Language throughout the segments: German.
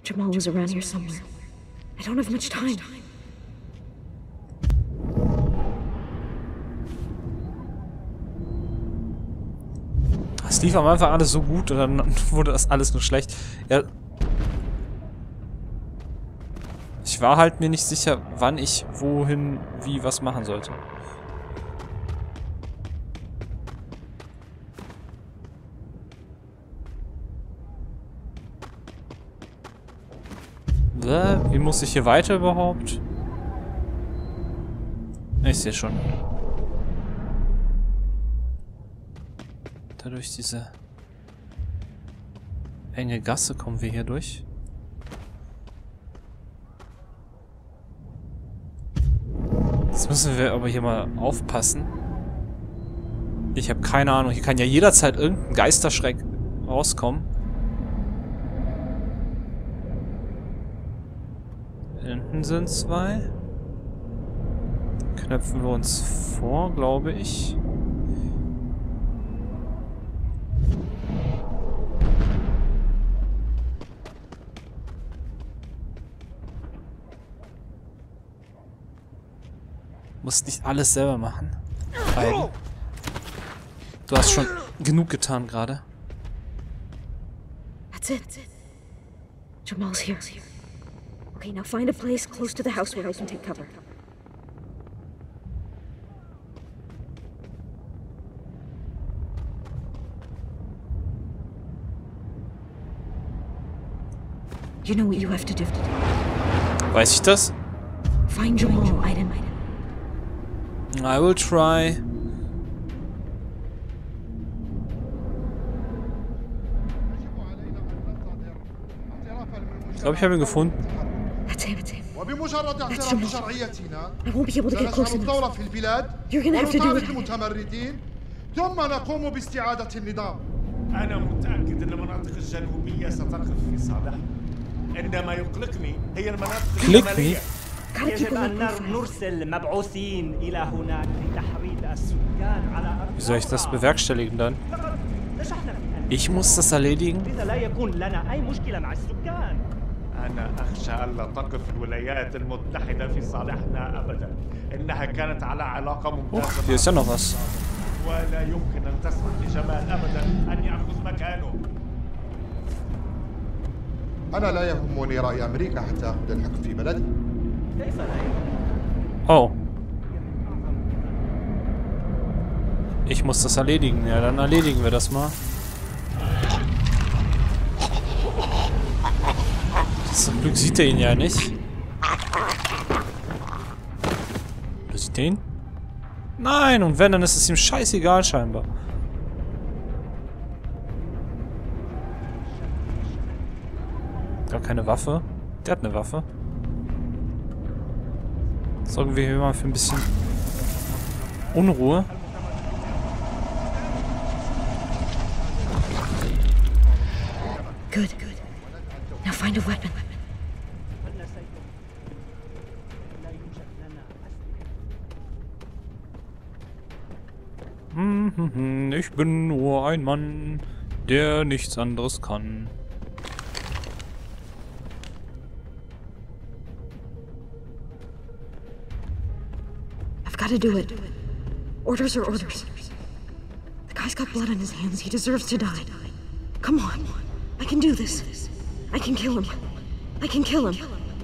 Jamal was around here somewhere. I don't have much time. Es lief am Anfang alles so gut und dann wurde das alles nur schlecht. Ja. Ich war halt mir nicht sicher, wann ich wohin, wie, was machen sollte. Wie muss ich hier weiter überhaupt? Ich sehe schon. Dadurch diese enge Gasse kommen wir hier durch. Jetzt müssen wir aber hier mal aufpassen. Ich habe keine Ahnung. Hier kann ja jederzeit irgendein Geisterschreck rauskommen. Hinten sind zwei. Knöpfen wir uns vor, glaube ich. Musst nicht alles selber machen. Eigen. Du hast schon genug getan gerade. That's it. Jamal's here. Okay, now find a place close to the house where I can take cover. You know what you have to do. Weiß ich das? Find Jamal, Aiden. I will try. Ich glaube, ich habe ihn gefunden. That's him. That's Jamal. I won't be able to get close enough. You're gonna have to do it. ثم نقوم باستعادة النظام. أنا متأكد أن المناطق الجنوبية ستقف في صالحنا. عندما يقلقني هي المناطق الشمالية. يجب أن نرسل مبعوثين إلى هناك لتحريض السكان على أرض. Wie soll ich das bewerkstelligen dann? Ich muss das erledigen? لذا لا يكون لنا أي مشكلة مع السكان. أنا أخشى ألا تقف الولايات المتحدة في صالحنا أبدا. إنها كانت على علاقة ممتازة. Hier ist ja noch was. ولا يمكن أن تسمح لجمال أبدا أن يأخذ مكانه. أنا لا يهمني رأي أمريكا حتى أخذ الحكم في بلدي. كيف لا يمكن؟ Oh. Ich muss das erledigen. Ja, dann erledigen wir das mal. Zum Glück sieht er ihn ja nicht. Du siehst ihn? Nein, und wenn, dann ist es ihm scheißegal scheinbar. Gar keine Waffe. Der hat eine Waffe. Sorgen wir hier mal für ein bisschen Unruhe. Good. Now find a weapon. Ich bin nur ein Mann, der nichts anderes kann. I've got to do it. Orders are orders. The guy's got blood on his hands. He deserves to die. Come on. I can do this. I can kill him. I can kill him.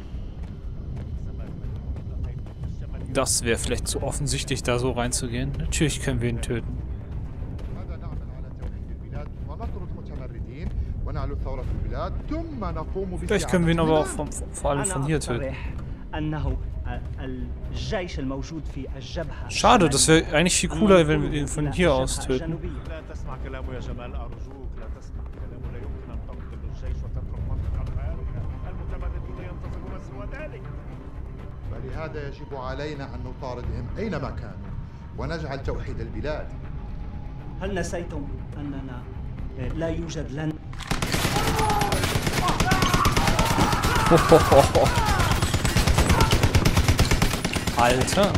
Das wäre vielleicht zu offensichtlich, da so reinzugehen. Natürlich können wir ihn töten. Vielleicht können wir ihn aber auch vor allem von hier töten. Schade, das wäre eigentlich viel cooler, wenn wir ihn von hier aus töten. فلهذا يجب علينا أن نطاردهم أينما كانوا ونجعل توحيد البلاد. هل نسيتم أننا لا يوجد لنا Alter.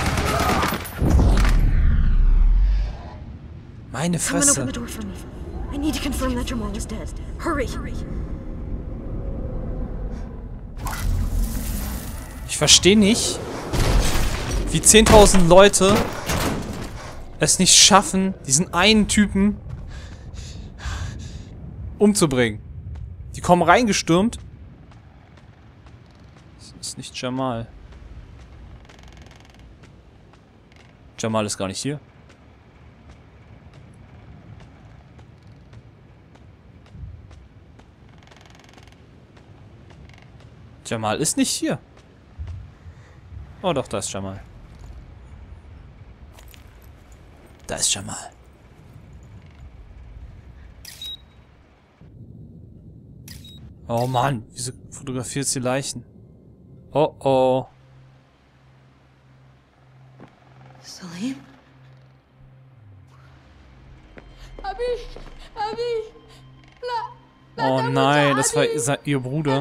Meine Fresse. I need to confirm that Jamal is dead. Hurry! Ich verstehe nicht, wie 10.000 Leute es nicht schaffen, diesen einen Typen umzubringen. Die kommen reingestürmt. Das ist nicht Jamal. Jamal ist gar nicht hier. Jamal ist nicht hier. Oh doch, da ist Jamal. Da ist Jamal. Oh Mann, wieso fotografiert sie Leichen? Oh oh. Salim? Oh nein, das war ihr Bruder.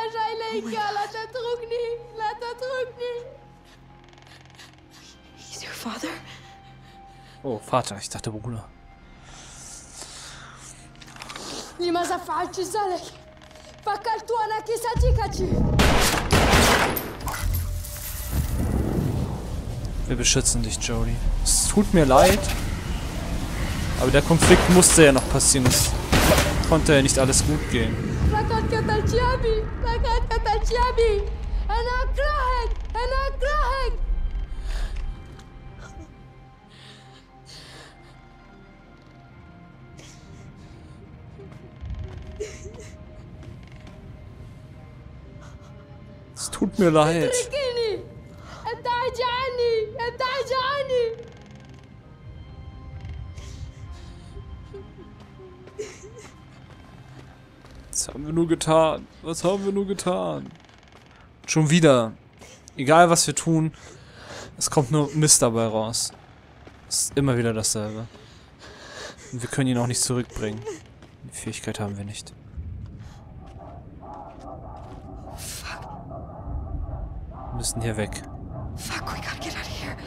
He's your father? Oh, Vater, ich dachte Bruder. لماذا فعلت ذلك؟ فكرت أنك صديقتي. Wir beschützen dich, Jodie. Es tut mir leid. Aber der Konflikt musste ja noch passieren. Es konnte ja nicht alles gut gehen. لقد قتلت أبي. لقد قتلت أبي. أنا أكرهك. أنا أكرهك. Es tut mir leid. اتركني. ابتعد عني. ابتعد عني. Was haben wir nur getan? Was haben wir nur getan? Schon wieder. Egal was wir tun, es kommt nur Mist dabei raus. Es ist immer wieder dasselbe. Und wir können ihn auch nicht zurückbringen. Die Fähigkeit haben wir nicht. Wir müssen hier weg. Fuck, we gotta get out of here.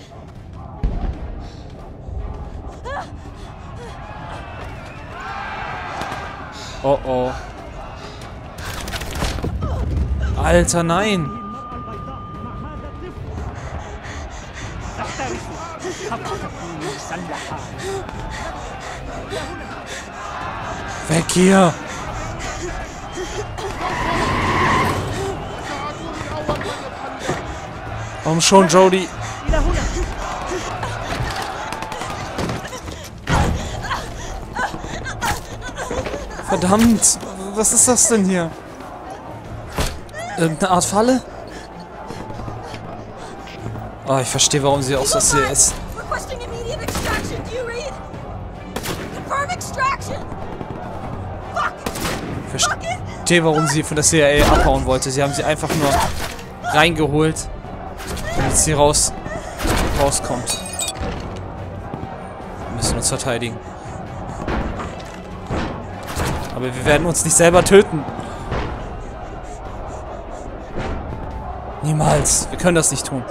Oh oh. Alter, nein! Weg hier! Warum schon, Jodie? Verdammt! Was ist das denn hier? Irgendeine Art Falle? Oh, ich verstehe, warum sie aus der CIA ist. Requesting immediate extraction. Do you read? Confirm extraction. Fuck. Ich verstehe, warum sie von der CIA abhauen wollte. Sie haben sie einfach nur reingeholt, damit sie rauskommt. Wir müssen uns verteidigen. Aber wir werden uns nicht selber töten. Niemals. Wir können das nicht tun.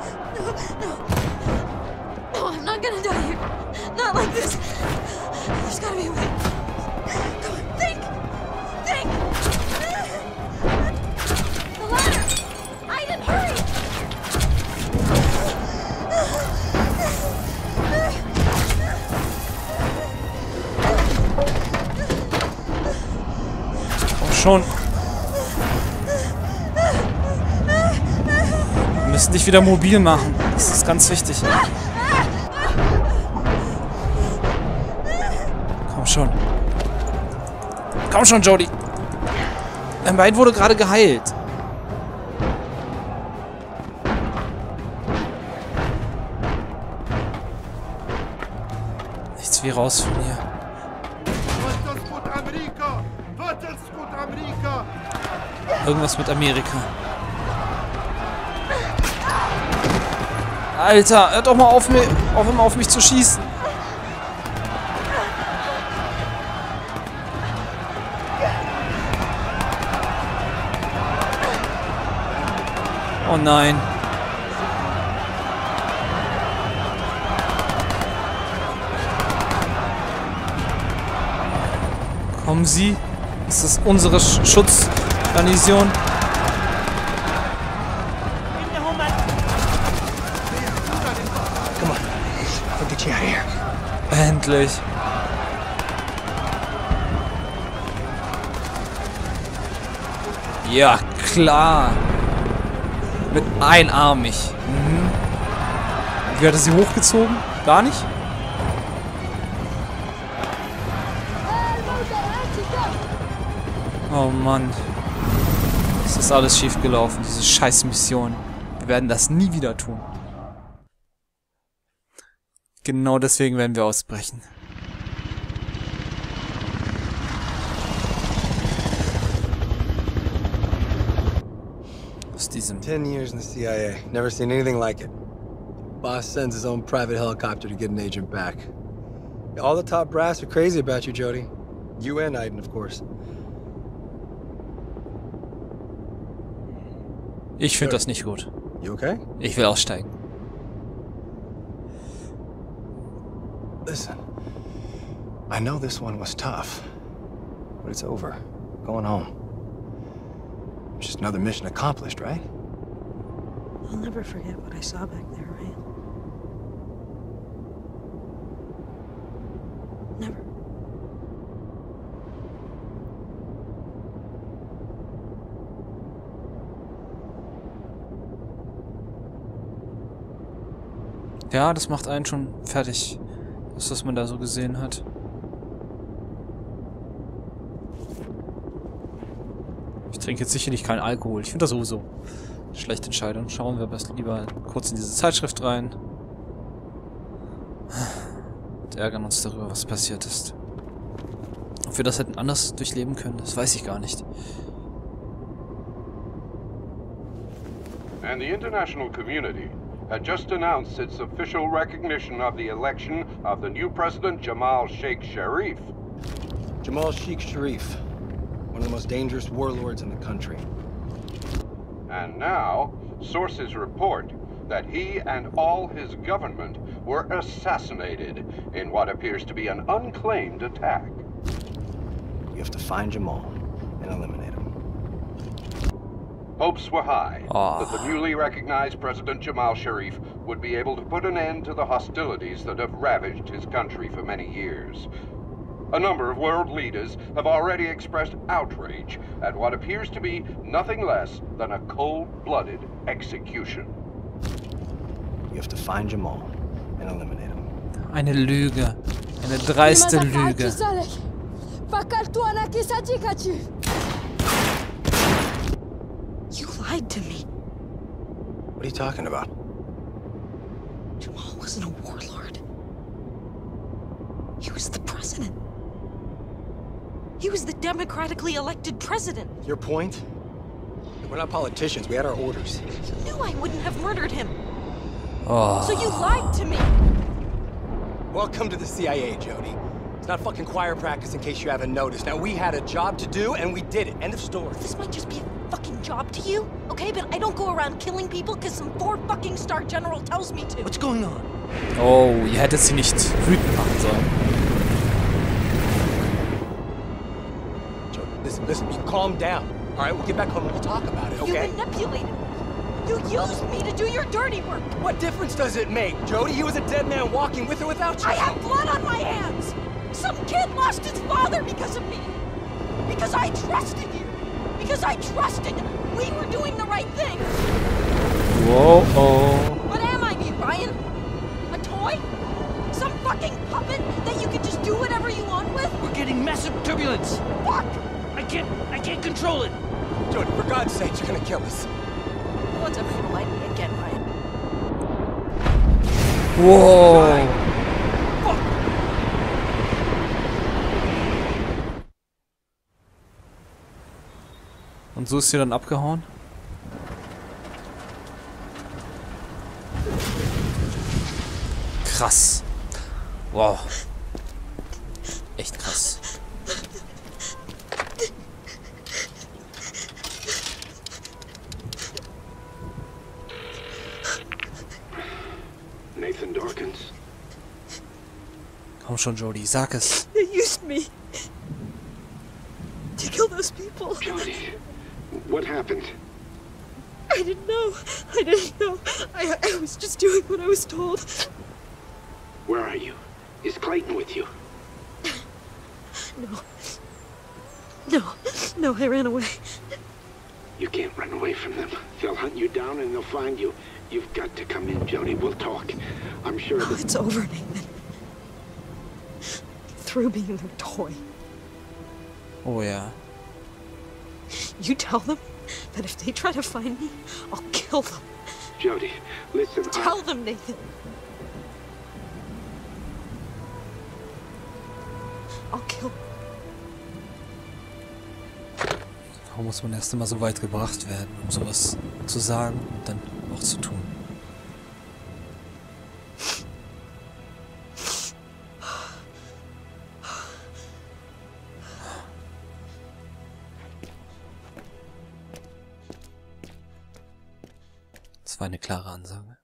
No, I'm not gonna die here. Not like this. There's gotta be a way. Come on, think. Think. The ladder. Aiden, hurry. Komm schon. Wir müssen dich wieder mobil machen. Das ist ganz wichtig. Komm schon. Komm schon, Jodie. Mein Bein wurde gerade geheilt. Nichts wie raus von hier. Irgendwas mit Amerika. Alter, hört doch mal auf, immer auf mich zu schießen. Oh nein. Kommen Sie. Das ist unsere Schutzgarnison. Endlich. Ja, klar. Mit einarmig. Mhm. Wie hat er sie hochgezogen? Gar nicht? Oh Mann. Es ist alles schief gelaufen, diese scheiß Mission. Wir werden das nie wieder tun. Genau deswegen werden wir ausbrechen. Aus diesem... 10 years in the CIA. Never seen anything like it. Boss sends his own private helicopter to get an agent back. All the top brass are crazy about you, Jody. You and Aiden, of course. Ich finde das nicht gut. You okay? Ich will aussteigen. Listen, I know this one was tough, but it's over. We're going home. Just another mission accomplished, right? I'll never forget what I saw back there, right? Never. Ja, das macht einen schon fertig, das, was man da so gesehen hat. Ich trinke jetzt sicherlich keinen Alkohol. Ich finde das sowieso eine schlechte Entscheidung. Schauen wir besser lieber kurz in diese Zeitschrift rein. Und ärgern uns darüber, was passiert ist. Ob wir das hätten anders durchleben können, das weiß ich gar nicht. And the international community had just announced its official recognition of the election of the new president, Jamal Sheikh Sharif. Jamal Sheikh Sharif, one of the most dangerous warlords in the country. And now, sources report that he and all his government were assassinated in what appears to be an unclaimed attack. We have to find Jamal and eliminate him. Hopes were high that the newly recognized President Jamal Sharif would be able to put an end to the hostilities that have ravaged his country for many years. A number of world leaders have already expressed outrage at what appears to be nothing less than a cold-blooded execution. We have to find Jamal and eliminate him. Eine Lüge. Eine dreiste Lüge. You lied to me. What are you talking about? Jamal wasn't a warlord. He was the president. He was the democratically elected president. Your point? We're not politicians. We had our orders. You knew I wouldn't have murdered him. Oh. So you lied to me. Welcome to the CIA, Jody. It's not fucking choir practice in case you haven't noticed. Now, we had a job to do, and we did it. End of story. This might just be a fucking job to you, okay? But I don't go around killing people because some 4-fucking-star general tells me to. What's going on? Oh, ihr hättet sie nicht wütend machen sollen. Jody, listen, you calm down. All right, we'll get back home and we'll talk about it, okay? You manipulated me. You used me to do your dirty work. What difference does it make, Jody? He was a dead man walking with or without you. I have blood on my hands. Some kid lost his father because of me. Because I trusted you. Because I trusted we were doing the right thing. Whoa, What am I, Ryan? A toy? Some fucking puppet that you can just do whatever you want with? We're getting massive turbulence. Fuck! I can't control it. Jody, for God's sake, you're gonna kill us. No one's ever gonna like me again, Ryan. Wow. Und so ist sie dann abgehauen? Krass. Wow. Echt krass. Nathan Komm schon, Jody, sag es. They used me. those people. Jodie, what happened? I didn't know. I didn't know. I was just doing what I was told. Where are you? Is Clayton with you? No, I ran away. You can't run away from them. They'll hunt you down and they'll find you. You've got to come in, Jodie. We'll talk. I'm sure that... It's over, Nathan. Through being their toy. Oh ja. You tell them that if they try to find me, I'll kill them. Jodie, listen, Tell them, Nathan. I'll kill them. Warum muss man erst immer so weit gebracht werden, um sowas zu sagen und dann auch zu tun? Das war eine klare Ansage.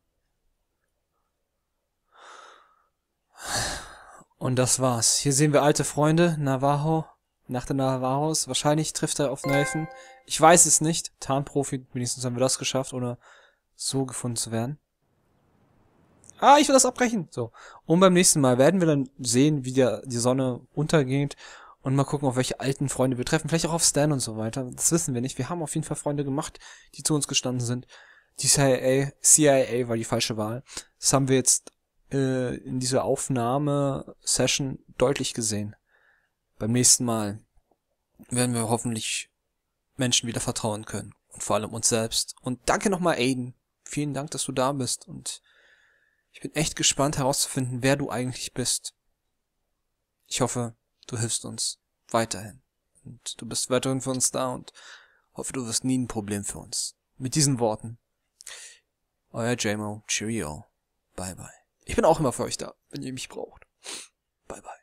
Und das war's. Hier sehen wir alte Freunde, Navajo. Nach den Navajos. Wahrscheinlich trifft er auf Nathan. Ich weiß es nicht. Tarnprofi, wenigstens haben wir das geschafft, ohne so gefunden zu werden. Ah, ich will das abbrechen. So. Und beim nächsten Mal werden wir dann sehen, wie die Sonne untergeht. Und mal gucken, auf welche alten Freunde wir treffen. Vielleicht auch auf Stan und so weiter. Das wissen wir nicht. Wir haben auf jeden Fall Freunde gemacht, die zu uns gestanden sind. Die CIA war die falsche Wahl. Das haben wir jetzt in dieser Aufnahme-Session deutlich gesehen. Beim nächsten Mal werden wir hoffentlich Menschen wieder vertrauen können. Und vor allem uns selbst. Und danke nochmal, Aiden. Vielen Dank, dass du da bist. Und ich bin echt gespannt herauszufinden, wer du eigentlich bist. Ich hoffe, du hilfst uns weiterhin. Und du bist weiterhin für uns da und hoffe, du wirst nie ein Problem für uns. Mit diesen Worten. Euer Jamo. Cheerio. Bye bye. Ich bin auch immer für euch da, wenn ihr mich braucht. Bye bye.